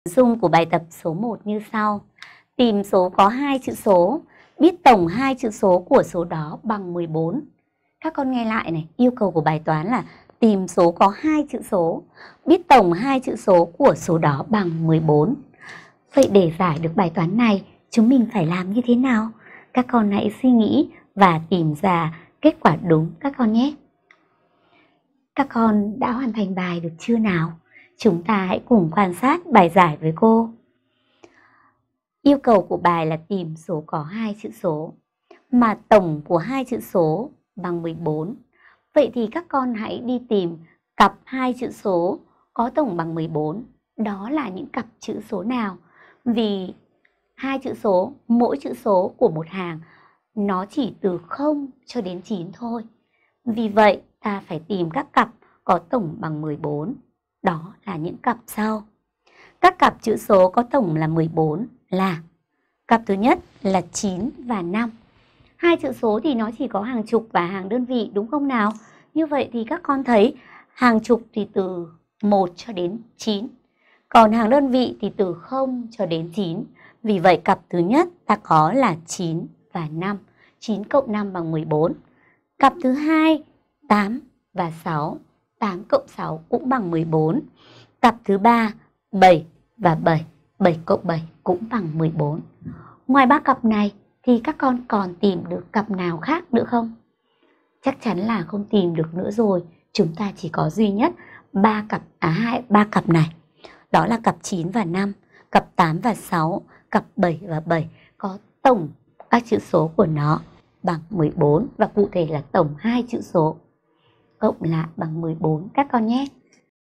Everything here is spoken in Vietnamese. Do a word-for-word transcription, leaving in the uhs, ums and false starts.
Nội dung của bài tập số một như sau. Tìm số có hai chữ số, biết tổng hai chữ số của số đó bằng mười bốn. Các con nghe lại này, yêu cầu của bài toán là tìm số có hai chữ số, biết tổng hai chữ số của số đó bằng mười bốn. Vậy để giải được bài toán này, chúng mình phải làm như thế nào? Các con hãy suy nghĩ và tìm ra kết quả đúng các con nhé. Các con đã hoàn thành bài được chưa nào? Chúng ta hãy cùng quan sát bài giải với cô. Yêu cầu của bài là tìm số có hai chữ số, mà tổng của hai chữ số bằng mười bốn. Vậy thì các con hãy đi tìm cặp hai chữ số có tổng bằng mười bốn. Đó là những cặp chữ số nào? Vì hai chữ số, mỗi chữ số của một hàng nó chỉ từ không cho đến chín thôi. Vì vậy ta phải tìm các cặp có tổng bằng mười bốn. Đó là những cặp sau. Các cặp chữ số có tổng là mười bốn là cặp thứ nhất là chín và năm. Hai chữ số thì nó chỉ có hàng chục và hàng đơn vị đúng không nào? Như vậy thì các con thấy hàng chục thì từ một cho đến chín. Còn hàng đơn vị thì từ không cho đến chín. Vì vậy cặp thứ nhất ta có là chín và năm. chín cộng năm bằng mười bốn. Cặp thứ hai tám và sáu. tám cộng sáu cũng bằng mười bốn. Cặp thứ ba bảy và bảy. bảy cộng bảy cũng bằng mười bốn. Ngoài ba cặp này thì các con còn tìm được cặp nào khác nữa không? Chắc chắn là không tìm được nữa rồi. Chúng ta chỉ có duy nhất ba cặp à hai ba cặp này. Đó là cặp chín và năm, cặp tám và sáu, cặp bảy và bảy có tổng các chữ số của nó bằng mười bốn và cụ thể là tổng hai chữ số cộng lại bằng mười bốn các con nhé.